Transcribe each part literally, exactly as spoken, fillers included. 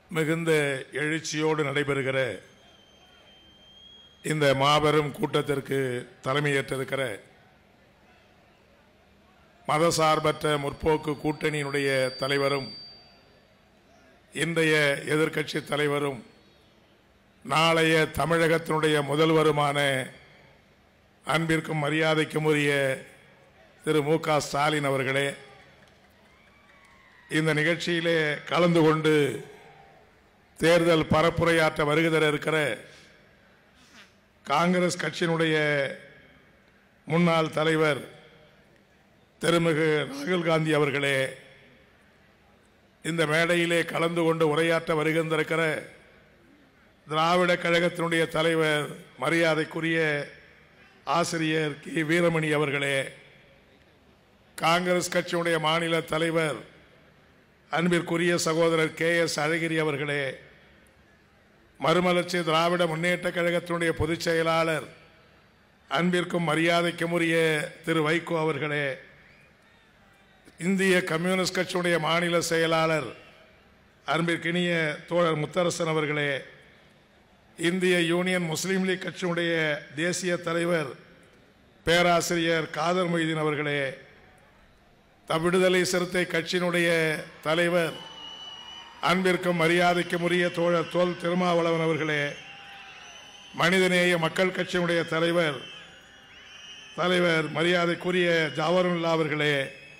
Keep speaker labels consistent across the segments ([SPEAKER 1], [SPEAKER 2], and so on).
[SPEAKER 1] மிகுந்த எழுச்சியோடு நடைபெறுகிற இந்த மாபெரும் கூட்டத்திற்கு தலைமையேற்றிருக்கிற மதசார்பற்ற முற்போக்கு கூட்டணியினுடைய தலைவரும் இன்றைய எதிர்க்கட்சி தலைவரும் நாளைய தமிழகத்தினுடைய முதல்வருமான அன்பிற்கும் மரியாதைக்கும் உரிய திரு மு க ஸ்டாலின் அவர்களே, இந்த நிகழ்ச்சியிலே கலந்து கொண்டு தேர்தல் பரப்புரையாற்ற வருகிற இருக்கிற காங்கிரஸ் கட்சியினுடைய முன்னாள் தலைவர் திருமிகு ராகுல் காந்தி அவர்களே, இந்த மேடையிலே கலந்து கொண்டு உரையாற்ற வருகின்றிருக்கிற திராவிட கழகத்தினுடைய தலைவர் மரியாதைக்குரிய ஆசிரியர் கி வீரமணி அவர்களே, காங்கிரஸ் கட்சியினுடைய மாநில தலைவர் அன்பிற்குரிய சகோதரர் கே எஸ் அழகிரி அவர்களே, மறுமலர்ச்சி திராவிட முன்னேற்ற கழகத்தினுடைய பொதுச் செயலாளர் அன்பிற்கும் மரியாதைக்கும் உரிய திரு வைகோ அவர்களே, இந்திய கம்யூனிஸ்ட் கட்சியுடைய மாநில செயலாளர் அன்பிற்கினிய தோழர் முத்தரசன் அவர்களே, இந்திய யூனியன் முஸ்லீம் லீக் கட்சியுடைய தேசிய தலைவர் பேராசிரியர் காதர் மொய்தீன் அவர்களே, விடுதலை சிறுத்தை கட்சியினுடைய தலைவர் அன்பிற்கும் மரியாதைக்கும் உரிய தோழர் தோல் திருமாவளவன் அவர்களே, மனிதநேய மக்கள் கட்சியினுடைய தலைவர் தலைவர் மரியாதைக்குரிய ஜாவருல்லா அவர்களே,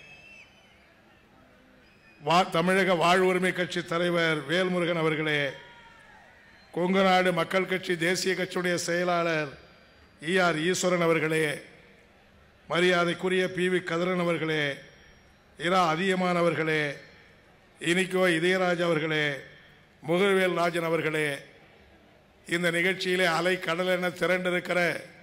[SPEAKER 1] தமிழக வாழ்வுரிமை கட்சி தலைவர் வேல்முருகன் அவர்களே, கொங்கு நாடு மக்கள் கட்சி தேசிய கட்சியுடைய செயலாளர் இ ஆர் ஈஸ்வரன் அவர்களே, மரியாதைக்குரிய பி வி கதிரன் அவர்களே, இரா அதியமான் அவர்களே, இனிக்கோ இதயராஜ் அவர்களே, முகர்வேல் ராஜன் அவர்களே, இந்த நிகழ்ச்சியிலே அலை கடல் என திரண்டிருக்கிற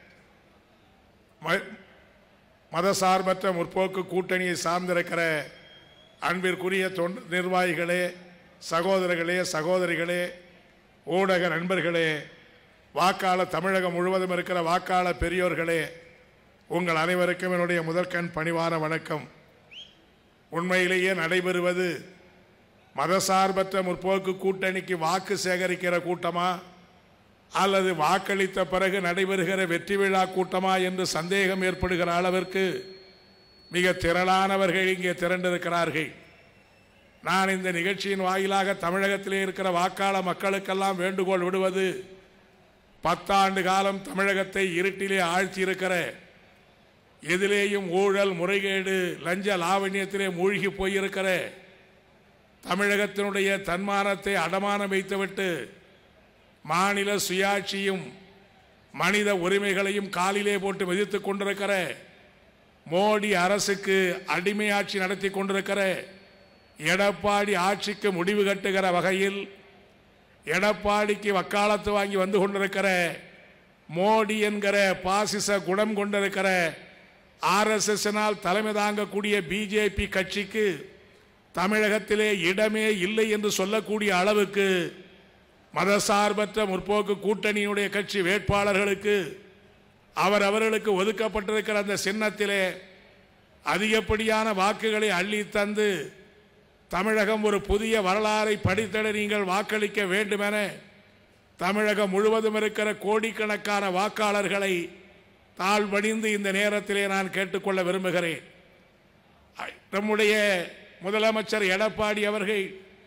[SPEAKER 1] மதசார்பற்ற முற்போக்கு கூட்டணியை சார்ந்திருக்கிற அன்பிற்குரிய தொண்டு நிர்வாகிகளே, சகோதரர்களே, சகோதரிகளே, ஊடக நண்பர்களே, வாக்காளர் தமிழகம் முழுவதும் இருக்கிற வாக்காளர் பெரியோர்களே, உங்கள் அனைவருக்கும் என்னுடைய முதற்கண் பணிவான வணக்கம். உண்மையிலேயே நடைபெறுவது மதசார்பற்ற முற்போக்கு கூட்டணிக்கு வாக்கு சேகரிக்கிற கூட்டமா அல்லது வாக்களித்த பிறகு நடைபெறுகிற வெற்றி விழா கூட்டமா என்று சந்தேகம் ஏற்படுகிற அளவிற்கு மிக திரளானவர்கள் இங்கே திரண்டிருக்கிறார்கள். நான் இந்த நிகழ்ச்சியின் வாயிலாக தமிழகத்திலே இருக்கிற வாக்காளர் மக்களுக்கெல்லாம் வேண்டுகோள் விடுவது, பத்தாண்டு காலம் தமிழகத்தை இருட்டிலே ஆழ்த்தியிருக்கிற, எதிலேயும் ஊழல் முறைகேடு லஞ்ச லாவண்யத்திலே மூழ்கி போயிருக்கிற, தமிழகத்தினுடைய தன்மானத்தை அடமானம் வைத்துவிட்டு மாநில சுயாட்சியும் மனித உரிமைகளையும் காலிலே போட்டு மிதித்துக் கொண்டிருக்கிற, மோடி அரசுக்கு அடிமையாட்சி நடத்தி கொண்டிருக்கிற, எடப்பாடி ஆட்சிக்கு முடிவு கட்டுகிற வகையில் எடப்பாடிக்கு வக்காலத்து வாங்கி வந்து கொண்டிருக்கிற, மோடி என்கிற பாசிச குணம் கொண்டிருக்கிற ஆர் எஸ் எஸ் தலைமை தாங்கக்கூடிய பிஜேபி கட்சிக்கு தமிழகத்திலே இடமே இல்லை என்று சொல்லக்கூடிய அளவுக்கு மதசார்பற்ற முற்போக்கு கூட்டணியினுடைய கட்சி வேட்பாளர்களுக்கு அவர் அவர்களுக்கு ஒதுக்கப்பட்டிருக்கிற அந்த சின்னத்திலே அதிகப்படியான வாக்குகளை அள்ளி தந்து தமிழகம் ஒரு புதிய வரலாறை படித்திட நீங்கள் வாக்களிக்க வேண்டுமென தமிழகம் முழுவதும் இருக்கிற கோடிக்கணக்கான வாக்காளர்களை தாழ்வணிந்து இந்த நேரத்திலே நான் கேட்டுக்கொள்ள விரும்புகிறேன். நம்முடைய முதலமைச்சர் எடப்பாடி அவர்கள்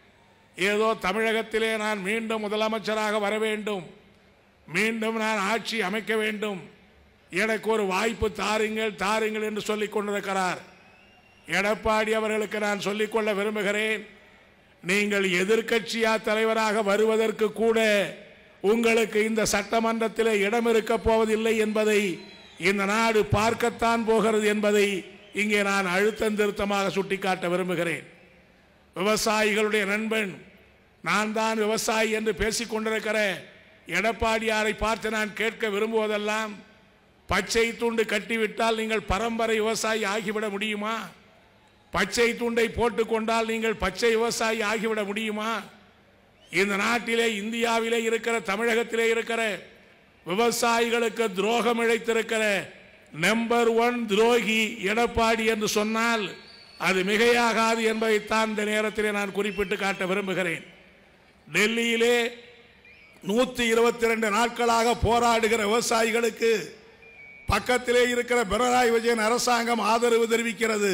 [SPEAKER 1] ஏதோ தமிழகத்திலே நான் மீண்டும் முதலமைச்சராக வர வேண்டும், மீண்டும் நான் ஆட்சி அமைக்க வேண்டும், எனக்கு ஒரு வாய்ப்பு தாருங்கள் தாருங்கள் என்று சொல்லிக் கொண்டிருக்கிறார். எடப்பாடி அவர்களுக்கு நான் சொல்லிக்கொள்ள விரும்புகிறேன், நீங்கள் எதிர்க்கட்சியா தலைவராக வருவதற்கு கூட உங்களுக்கு இந்த சட்டமன்றத்தில் இடம் இருக்க போவதில்லை என்பதை இந்த நாடு பார்க்கத்தான் போகிறது என்பதை இங்கே நான் அழுத்தம் திருத்தமாக சுட்டிக்காட்ட விரும்புகிறேன். விவசாயிகளுடைய நண்பன், நான் தான் விவசாயி என்று பேசிக் கொண்டிருக்கிற எடப்பாடியாரை பார்த்து நான் கேட்க விரும்புவதெல்லாம், பச்சை துண்டு கட்டிவிட்டால் நீங்கள் பரம்பரை விவசாயி ஆகிவிட முடியுமா? பச்சை துண்டை போட்டுக்கொண்டால் நீங்கள் பச்சை விவசாயி ஆகிவிட முடியுமா? இந்த நாட்டிலே, இந்தியாவிலே இருக்கிற, தமிழகத்திலே இருக்கிற விவசாயிகளுக்கு துரோகம் இழைத்திருக்கிற நம்பர் ஒன் துரோகி எடப்பாடி என்று சொன்னால் அது மிகையாகாது என்பதைத்தான் இந்த நேரத்திலே நான் குறிப்பிட்டு காட்ட விரும்புகிறேன். டெல்லியிலே நூத்தி இருபத்தி ரெண்டு நாட்களாக போராடுகிற விவசாயிகளுக்கு பக்கத்திலே இருக்கிற பினராயி விஜயன் அரசாங்கம் ஆதரவு தெரிவிக்கிறது.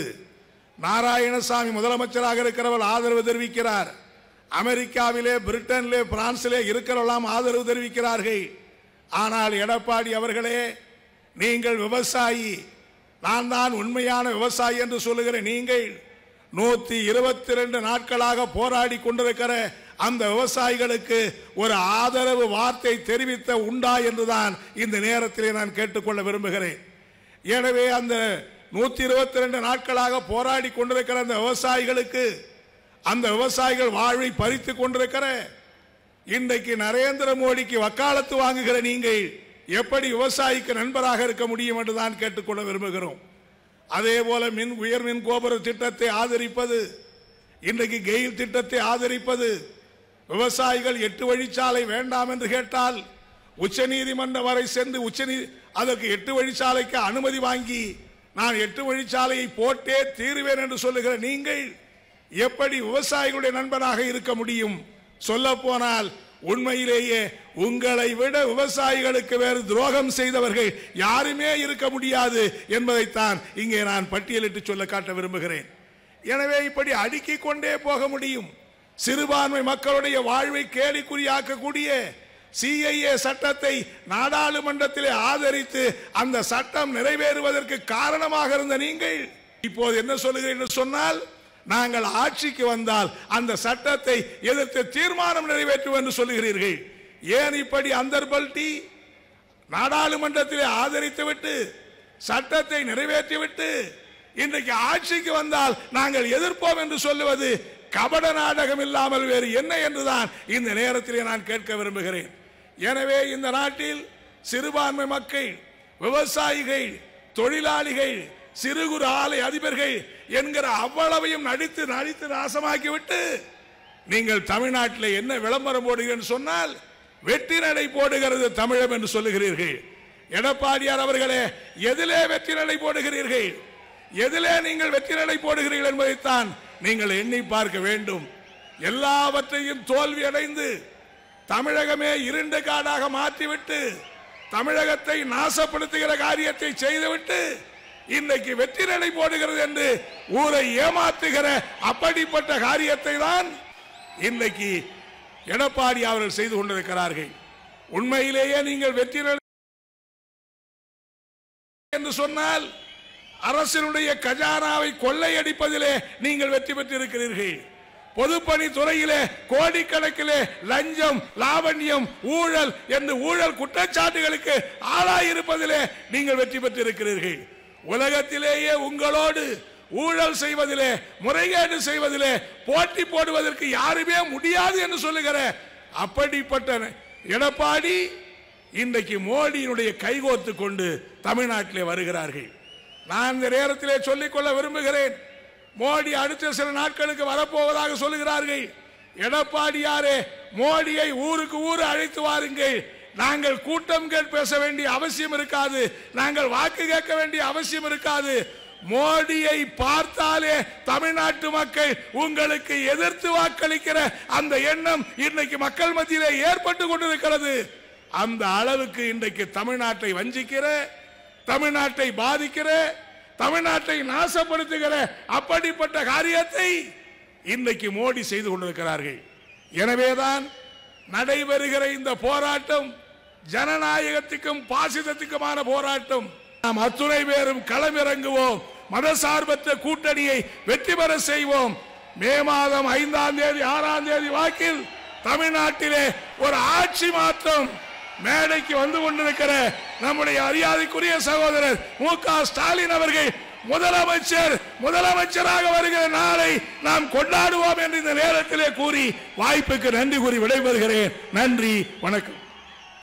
[SPEAKER 1] நாராயணசாமி முதலமைச்சராக இருக்கிறவர் ஆதரவு தெரிவிக்கிறார். அமெரிக்காவிலே, பிரிட்டனிலே, பிரான்சிலே இருக்கிறவெல்லாம் ஆதரவு தெரிவிக்கிறார்கள். ஆனால் எடப்பாடி அவர்களே, நீங்கள் விவசாயி, நான் தான் உண்மையான விவசாயி என்று சொல்லுகிற நீங்கள் நூத்தி இருபத்தி ரெண்டு நாட்களாக போராடி கொண்டிருக்கிற அந்த விவசாயிகளுக்கு ஒரு ஆதரவு வார்த்தை தெரிவித்த உண்டா என்றுதான் இந்த நேரத்திலே நான் கேட்டுக்கொள்ள விரும்புகிறேன். எனவே அந்த நூத்தி இருபத்தி ரெண்டு நாட்களாக போராடி கொண்டிருக்கிற அந்த விவசாயிகளுக்கு, அந்த விவசாயிகள் வாழ்வை பறித்து கொண்டிருக்கிற இன்றைக்கு நரேந்திர மோடிக்கு வக்காலத்து வாங்குகிற நீங்கள் எப்படி விவசாயிக்கு நண்பராக இருக்க முடியும் என்றுதான் கேட்டுக்கொள்ள விரும்புகிறோம். அதே போல மின் உயர் மின் கோபுர திட்டத்தை ஆதரிப்பது, இன்றைக்கு கெயில் திட்டத்தை ஆதரிப்பது, விவசாயிகள் எட்டு வழிச்சாலை வேண்டாம் என்று கேட்டால் உச்ச நீதிமன்றம் வரை சென்று உச்ச அதற்கு எட்டு வழிச்சாலைக்கு அனுமதி வாங்கி நான் எட்டு வழிச்சாலையை போட்டே தீருவேன் என்று சொல்லுகிற நீங்கள் எப்படி விவசாயிகளுடைய நண்பனாக இருக்க முடியும்? சொல்ல போனால் உண்மையிலேயே உங்களை விட விவசாயிகளுக்கு வேறு துரோகம் செய்தவர்கள் யாருமே இருக்க முடியாது என்பதைத்தான் இங்கே நான் பட்டியலிட்டு சொல்ல காட்ட விரும்புகிறேன். எனவே இப்படி அடுக்கிக் கொண்டே போக முடியும். சிறுபான்மை மக்களுடைய வாழ்வை கேலிக்குறியாக்கக்கூடிய சிஏஏ சட்டத்தை நாடாளுமன்றத்திலே ஆதரித்து அந்த சட்டம் நிறைவேறுவதற்கு காரணமாக இருந்த நீங்கள் இப்போது என்ன சொல்லுகிறீர்கள் சொன்னால், நாங்கள் ஆட்சிக்கு வந்தால் அந்த சட்டத்தை எதிர்த்து தீர்மானம் நிறைவேற்றுவோம் என்று சொல்லுகிறீர்கள். ஏன் இப்படி அந்தர்பல்டி? நாடாளுமன்றத்திலே ஆதரித்து விட்டு சட்டத்தை நிறைவேற்றிவிட்டு இன்றைக்கு ஆட்சிக்கு வந்தால் நாங்கள் எதிர்ப்போம் என்று சொல்லுவது கபட நாடகம் இல்லாமல் வேறு என்ன என்றுதான் இந்த நேரத்திலே நான் கேட்க விரும்புகிறேன். எனவே இந்த நாட்டில் சிறுபான்மை மக்கள், விவசாயிகள், தொழிலாளிகள், சிறு குறு ஆலை அதிபர்கள் என்கிற அவ்வளவையும் நடித்து நடித்து நாசமாக்கிவிட்டு நீங்கள் தமிழ்நாட்டில் என்ன விளம்பரம் போடுகிறீர்கள் சொன்னால் வெற்றி நடை போடுகிறது தமிழம் என்று சொல்லுகிறீர்கள். எடப்பாடியார் அவர்களே, எதிலே வெற்றி நடை போடுகிறீர்கள்? எதிலே நீங்கள் வெற்றி நடை போடுகிறீர்கள் என்பதைத்தான் நீங்கள் எண்ணி பார்க்க வேண்டும். எல்லாவற்றையும் தோல்வி அடைந்து தமிழகமே இருண்ட காடாக மாற்றிவிட்டு தமிழகத்தை நாசப்படுத்துகிற காரியத்தை செய்துவிட்டு இன்றைக்கு வெற்றி நடை போடுகிறது என்று ஊரை ஏமாற்றுகிற அப்படிப்பட்ட காரியத்தை தான் இன்றைக்கு எடப்பாடி அவர்கள் செய்து கொண்டிருக்கிறார்கள். உண்மையிலேயே நீங்கள் வெற்றி நடை என்று சொன்னால் அரசினுடைய கஜானாவை கொள்ளையடிப்பதிலே நீங்கள் வெற்றி பெற்றிருக்கிறீர்கள். பொதுப்பணி துறையிலே கோடிக்கணக்கிலே லஞ்சம், லாவண்யம், ஊழல் என்று ஊழல் குற்றச்சாட்டுகளுக்கு ஆளாயிருப்பதிலே நீங்கள் வெற்றி பெற்றிருக்கிறீர்கள். உலகத்திலேயே உங்களோடு ஊழல் செய்வதிலே, முறைகேடு செய்வதிலே போட்டி போடுவதற்கு யாருமே முடியாது என்று சொல்லுகிற அப்படிப்பட்ட எடப்பாடி இன்றைக்கு மோடியினுடைய கைகோர்த்து கொண்டு தமிழ்நாட்டிலே வருகிறார்கள். நான் இந்த நேரத்திலே சொல்லிக்கொள்ள விரும்புகிறேன், மோடி அடுத்த சில நாட்களுக்கு வரப்போவதாக சொல்லுகிறார்கள். எடப்பாடியாரே, மோடியை ஊருக்கு ஊரு அழைத்து வாருங்கள். நாங்கள் கூட்டம் கேட்டு பேச வேண்டிய அவசியம் இருக்காது, நாங்கள் வாக்கு கேட்க வேண்டிய அவசியம் இருக்காது. மோடியை பார்த்தாலே தமிழ்நாட்டு மக்கள் உங்களுக்கு எதிர்த்து வாக்களிக்கிற அந்த எண்ணம் இன்றைக்கு மக்கள் மத்தியிலே ஏற்பட்டு கொண்டிருக்கிறது. அந்த அளவுக்கு இன்றைக்கு தமிழ்நாட்டை வஞ்சிக்கிற, தமிழ்நாட்டை பாதிக்கிற, தமிழ்நாட்டை நாசப்படுத்துகிற அப்படிப்பட்ட காரியத்தை இன்றைக்கு மோடி செய்து கொண்டிருக்கிறார்கள். எனவேதான் நடைபெறுகிற இந்த போராட்டம் ஜனநாயகத்துக்கும் பாசிசத்துக்குமான போராட்டம். நாம் அத்துணை பேரும் களமிறங்குவோம், மதசார்பற்ற கூட்டணியை வெற்றி பெற செய்வோம். மே மாதம் ஐந்தாம் தேதி ஆறாம் தேதி வாக்கில் தமிழ்நாட்டிலே ஒரு ஆட்சி மாற்றம் மேடைக்கு வந்து கொண்டிருக்கிற நம்முடைய மரியாதைக்குரிய சகோதரர் மு க ஸ்டாலின் அவர்கள் முதலமைச்சர் முதலமைச்சராக வருகிற நாளை நாம் கொண்டாடுவோம் என்று இந்த நேரத்திலே கூறி வாய்ப்புக்கு நன்றி கூறி விடைபெறுகிறேன். நன்றி, வணக்கம்.